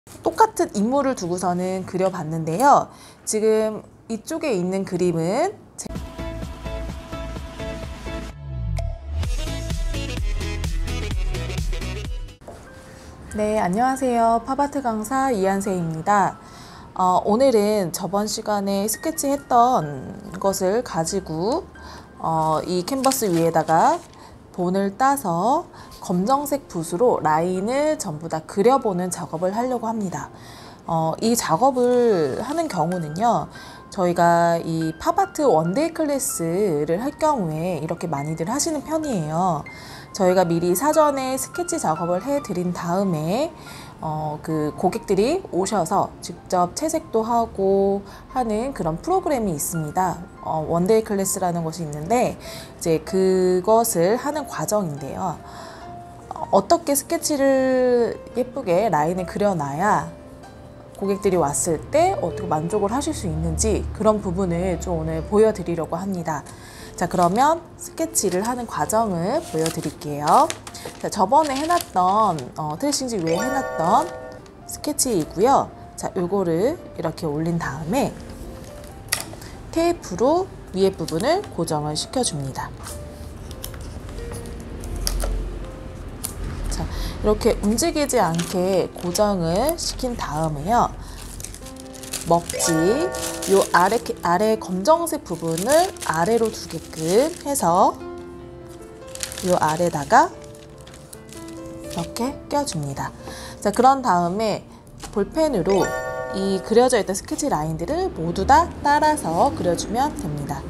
똑같은 인물을 두고서는 그려봤는데요. 지금 이쪽에 있는 그림은 네, 안녕하세요. 팝아트 강사 이한세입니다. 오늘은 저번 시간에 스케치했던 것을 가지고 이 캔버스 위에다가 본을 따서 검정색 붓으로 라인을 전부 다 그려보는 작업을 하려고 합니다. 이 작업을 하는 경우는요, 저희가 이 팝아트 원데이 클래스를 할 경우에 이렇게 많이들 하시는 편이에요. 저희가 미리 사전에 스케치 작업을 해드린 다음에 그 고객들이 오셔서 직접 채색도 하고 하는 그런 프로그램이 있습니다. 원데이 클래스라는 것이 있는데 이제 그것을 하는 과정인데요. 어떻게 스케치를 예쁘게 라인을 그려놔야 고객들이 왔을 때 어떻게 만족을 하실 수 있는지 그런 부분을 좀 오늘 보여드리려고 합니다. 자, 그러면 스케치를 하는 과정을 보여드릴게요. 자, 저번에 해놨던 트레싱지 위에 해놨던 스케치이고요. 자, 요거를 이렇게 올린 다음에 테이프로 위에 부분을 고정을 시켜줍니다. 자, 이렇게 움직이지 않게 고정을 시킨 다음에요. 먹지 요 아래 검정색 부분을 아래로 두게끔 해서 요 아래다가 이렇게 껴줍니다. 자, 그런 다음에 볼펜으로 이 그려져 있던 스케치 라인들을 모두 다 따라서 그려주면 됩니다.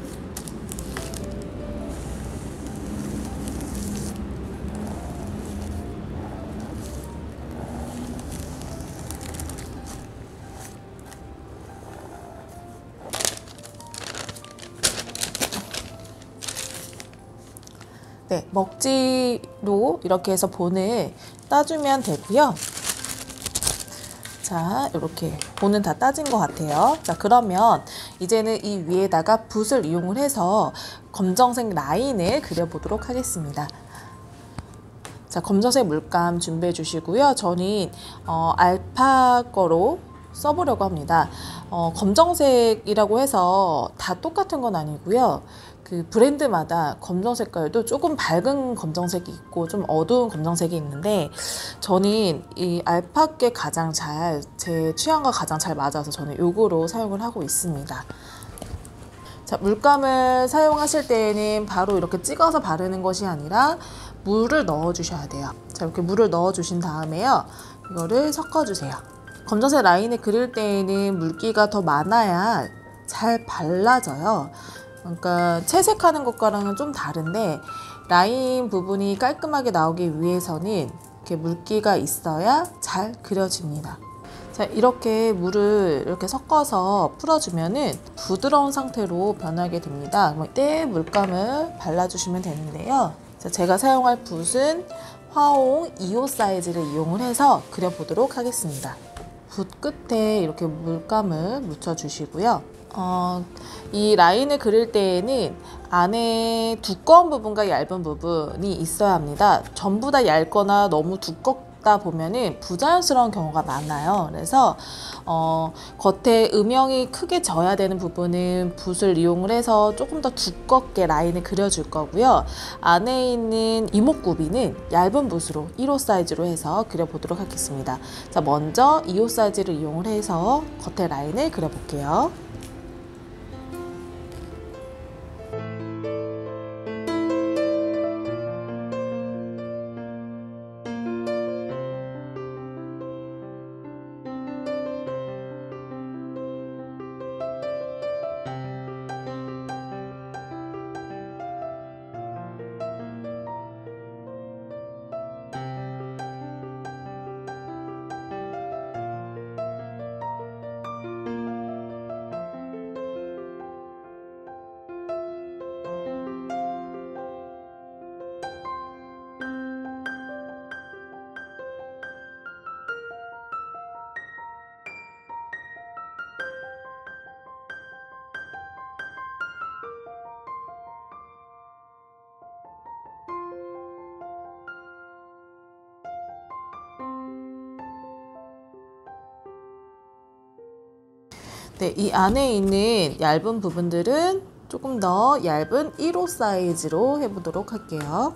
네, 먹지로 이렇게 해서 본을 따주면 되고요. 자, 이렇게 본은 다 따진 것 같아요. 자, 그러면 이제는 이 위에다가 붓을 이용을 해서 검정색 라인을 그려보도록 하겠습니다. 자, 검정색 물감 준비해 주시고요. 저는 알파 거로 써보려고 합니다. 검정색이라고 해서 다 똑같은 건 아니고요. 그 브랜드마다 검정 색깔도 조금 밝은 검정색이 있고 좀 어두운 검정색이 있는데 저는 이 알파께 가장 제 취향과 가장 잘 맞아서 저는 요거로 사용을 하고 있습니다. 자, 물감을 사용하실 때에는 바로 이렇게 찍어서 바르는 것이 아니라 물을 넣어 주셔야 돼요. 자, 이렇게 물을 넣어 주신 다음에요. 이거를 섞어 주세요. 검정색 라인을 그릴 때에는 물기가 더 많아야 잘 발라져요. 그러니까 채색하는 것과는 좀 다른데 라인 부분이 깔끔하게 나오기 위해서는 이렇게 물기가 있어야 잘 그려집니다. 자, 이렇게 물을 이렇게 섞어서 풀어주면은 부드러운 상태로 변하게 됩니다. 이때 물감을 발라주시면 되는데요. 자, 제가 사용할 붓은 화홍 2호 사이즈를 이용을 해서 그려보도록 하겠습니다. 붓 끝에 이렇게 물감을 묻혀주시고요. 이 라인을 그릴 때에는 안에 두꺼운 부분과 얇은 부분이 있어야 합니다. 전부 다 얇거나 너무 두껍다 보면은 부자연스러운 경우가 많아요. 그래서 겉에 음영이 크게 져야 되는 부분은 붓을 이용을 해서 조금 더 두껍게 라인을 그려줄 거고요. 안에 있는 이목구비는 얇은 붓으로 1호 사이즈로 해서 그려보도록 하겠습니다. 자, 먼저 2호 사이즈를 이용을 해서 겉에 라인을 그려볼게요. 네, 이 안에 있는 얇은 부분들은 조금 더 얇은 1호 사이즈로 해보도록 할게요.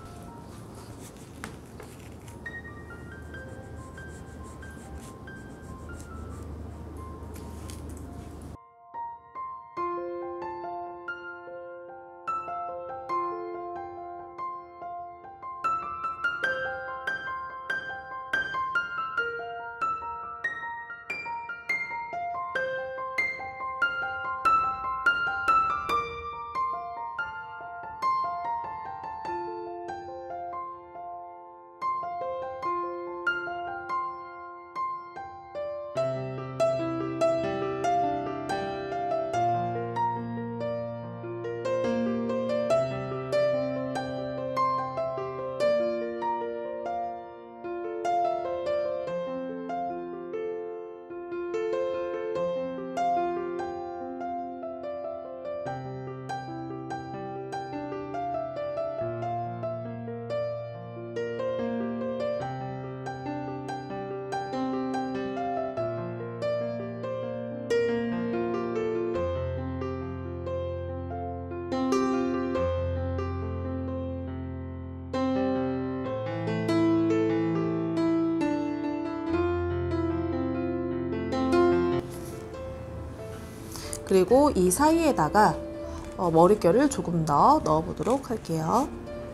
그리고 이 사이에다가 머릿결을 조금 더 넣어 보도록 할게요.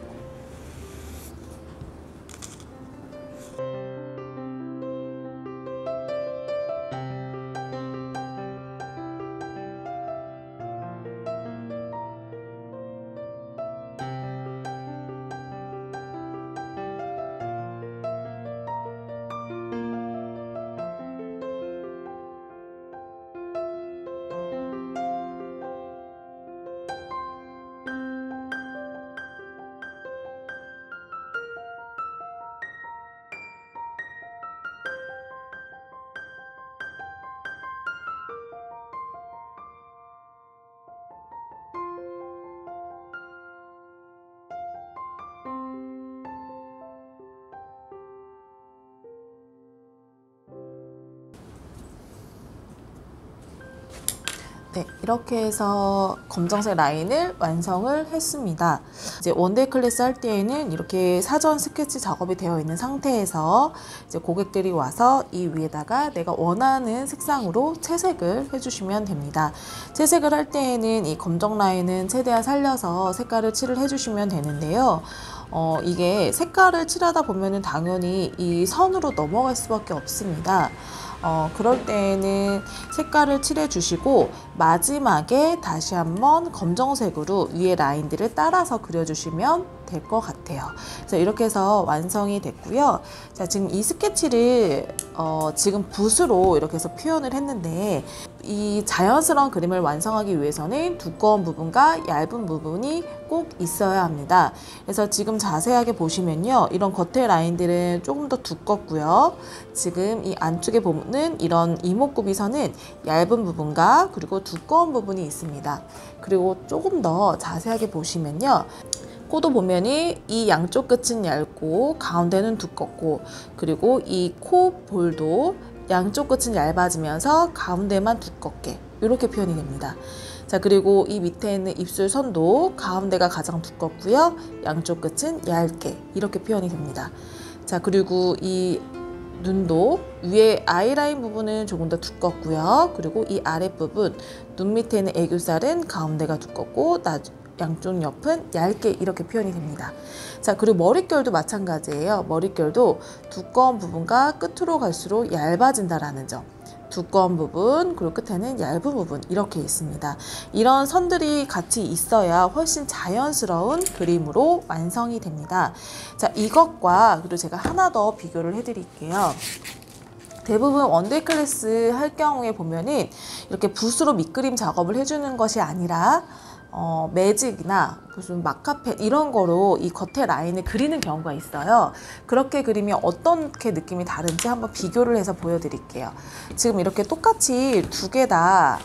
네, 이렇게 해서 검정색 라인을 완성을 했습니다. 이제 원데이 클래스 할 때에는 이렇게 사전 스케치 작업이 되어 있는 상태에서 이제 고객들이 와서 이 위에다가 내가 원하는 색상으로 채색을 해주시면 됩니다. 채색을 할 때에는 이 검정 라인은 최대한 살려서 색깔을 칠을 해주시면 되는데요. 이게 색깔을 칠하다 보면은 당연히 이 선으로 넘어갈 수밖에 없습니다. 그럴 때에는 색깔을 칠해 주시고 마지막에 다시 한번 검정색으로 위에 라인들을 따라서 그려주시면 될 것 같아요. 그래서 이렇게 해서 완성이 됐고요. 자, 지금 이 스케치를 지금 붓으로 이렇게 해서 표현을 했는데 이 자연스러운 그림을 완성하기 위해서는 두꺼운 부분과 얇은 부분이 꼭 있어야 합니다. 그래서 지금 자세하게 보시면요, 이런 겉에 라인들은 조금 더 두껍고요. 지금 이 안쪽에 보면 이런 이목구비선은 얇은 부분과 그리고 두꺼운 부분이 있습니다. 그리고 조금 더 자세하게 보시면요, 코도 보면이 이 양쪽 끝은 얇고 가운데는 두껍고, 그리고 이 코 볼도 양쪽 끝은 얇아지면서 가운데만 두껍게 이렇게 표현이 됩니다. 자, 그리고 이 밑에 있는 입술 선도 가운데가 가장 두껍고요, 양쪽 끝은 얇게 이렇게 표현이 됩니다. 자, 그리고 이 눈도 위에 아이라인 부분은 조금 더 두껍고요, 그리고 이 아랫부분 눈 밑에 있는 애교살은 가운데가 두껍고 양쪽 옆은 얇게 이렇게 표현이 됩니다. 자, 그리고 머릿결도 마찬가지예요. 머릿결도 두꺼운 부분과 끝으로 갈수록 얇아진다라는 점. 두꺼운 부분, 그리고 끝에는 얇은 부분 이렇게 있습니다. 이런 선들이 같이 있어야 훨씬 자연스러운 그림으로 완성이 됩니다. 자, 이것과 그리고 제가 하나 더 비교를 해드릴게요. 대부분 원데이 클래스 할 경우에 보면은 이렇게 붓으로 밑그림 작업을 해주는 것이 아니라 매직이나 무슨 마카펜 이런 거로 이 겉에 라인을 그리는 경우가 있어요. 그렇게 그리면 어떻게 느낌이 다른지 한번 비교를 해서 보여드릴게요. 지금 이렇게 똑같이 두 개 다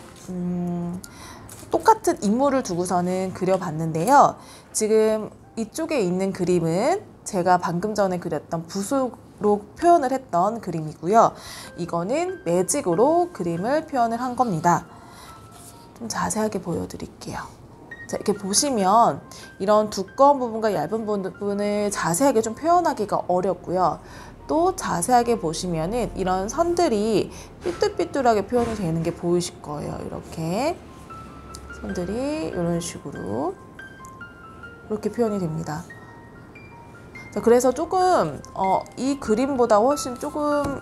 똑같은 인물을 두고서는 그려봤는데요. 지금 이쪽에 있는 그림은 제가 방금 전에 그렸던 붓으로 표현을 했던 그림이고요. 이거는 매직으로 그림을 표현을 한 겁니다. 좀 자세하게 보여드릴게요. 자, 이렇게 보시면 이런 두꺼운 부분과 얇은 부분을 자세하게 좀 표현하기가 어렵고요. 또 자세하게 보시면은 이런 선들이 삐뚤삐뚤하게 표현이 되는 게 보이실 거예요. 이렇게 선들이 이런 식으로 이렇게 표현이 됩니다. 자, 그래서 조금 이 그림보다 훨씬 조금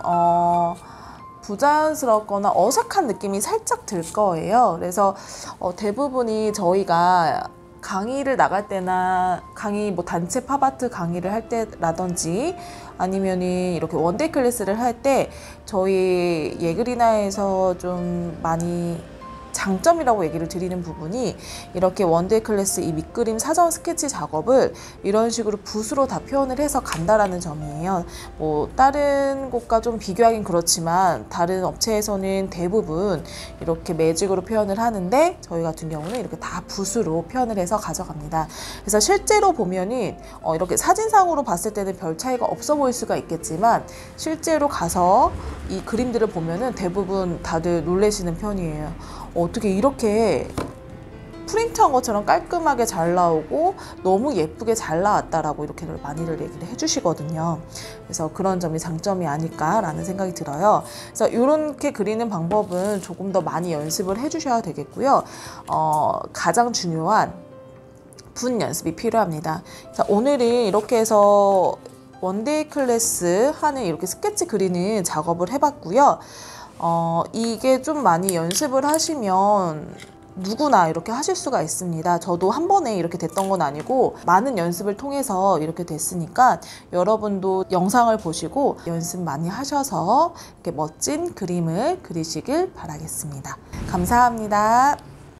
부자연스럽거나 어색한 느낌이 살짝 들 거예요. 그래서 대부분이 저희가 강의를 나갈 때나 뭐 단체 팝아트 강의를 할 때라든지 아니면은 이렇게 원데이 클래스를 할 때 저희 예그리나에서 좀 많이 장점이라고 얘기를 드리는 부분이 이렇게 원데이 클래스 이 밑그림 사전 스케치 작업을 이런 식으로 붓으로 다 표현을 해서 간다라는 점이에요. 뭐 다른 곳과 좀 비교하긴 그렇지만 다른 업체에서는 대부분 이렇게 매직으로 표현을 하는데 저희 같은 경우는 이렇게 다 붓으로 표현을 해서 가져갑니다. 그래서 실제로 보면은 이렇게 사진상으로 봤을 때는 별 차이가 없어 보일 수가 있겠지만 실제로 가서 이 그림들을 보면은 대부분 다들 놀라시는 편이에요. 어떻게 이렇게 프린트한 것처럼 깔끔하게 잘 나오고 너무 예쁘게 잘 나왔다라고 이렇게 많이들 얘기를 해주시거든요. 그래서 그런 점이 장점이 아닐까라는 생각이 들어요. 그래서 이렇게 그리는 방법은 조금 더 많이 연습을 해주셔야 되겠고요. 가장 중요한 붓 연습이 필요합니다. 자, 오늘은 이렇게 해서 원데이 클래스 하는 이렇게 스케치 그리는 작업을 해봤고요. 이게 좀 많이 연습을 하시면 누구나 이렇게 하실 수가 있습니다. 저도 한 번에 이렇게 됐던 건 아니고 많은 연습을 통해서 이렇게 됐으니까 여러분도 영상을 보시고 연습 많이 하셔서 이렇게 멋진 그림을 그리시길 바라겠습니다. 감사합니다.